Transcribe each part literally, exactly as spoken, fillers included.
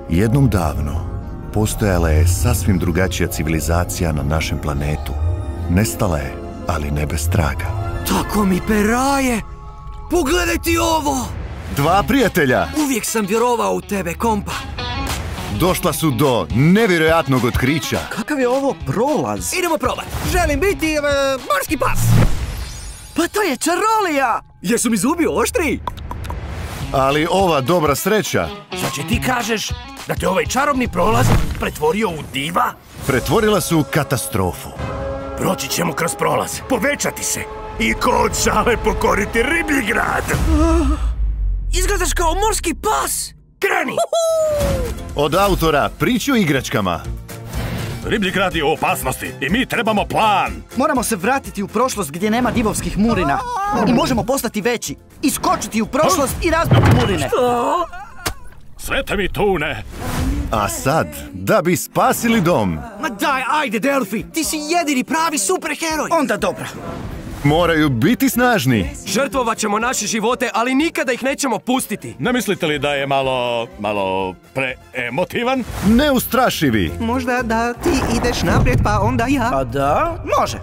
Jednom davno postojala je sasvim drugačija civilizacija na našem planetu. Nestala je, ali ne bez traga. Tako mi peraje! Pogledaj ti ovo! Dva prijatelja! Uvijek sam vjerovao u tebe, kompa. Došla su do nevjerojatnog otkrića. Kakav je ovo prolaz? Idemo probat. Želim biti e, morski pas. Pa to je čarolija! Jesu mi zubi oštri? Ali ova dobra sreća Znači ti kažeš da te ovaj čarobni prolaz pretvorio u diva? pretvorila su u katastrofu. Proći ćemo kroz prolaz, povećati se i ko od šale pokoriti riblji grad. Izgledaš kao morski pas! Kreni! Od autora Priču o igračkama. Riblji grad je u opasnosti i mi trebamo plan. Moramo se vratiti u prošlost gdje nema divovskih murina. I možemo postati veći. Iskočiti u prošlost i razbiti murine. Svete mi tune. A sad, da bi spasili dom, Ma daj, ajde, Delfi! Ti si jedini pravi superheroj! Onda dobro. moraju biti snažni. Žrtvovat ćemo naše živote, ali nikada ih nećemo pustiti. Ne mislite li da je malo, malo preemotivan? Neustrašivi. Možda da ti ideš naprijed pa onda ja. A da? Može.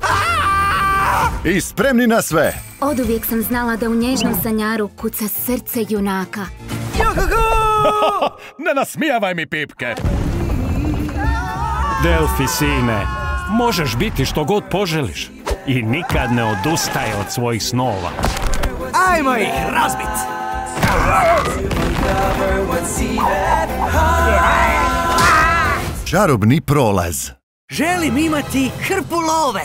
I spremni na sve. Oduvijek sam znala da u nježnom sanjaru kuca srce junaka. Ne nasmijavaj mi, pipke. Delfi, sine, možeš biti što god poželiš i nikad ne odustaje od svojih snova. Ajmo ih razbit! Čarobni prolaz. Želim imati hrpu love!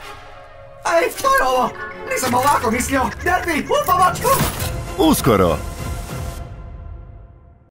Ej, što je ovo? Nisam ovako mislio. Delfi, u pomoć! Uskoro.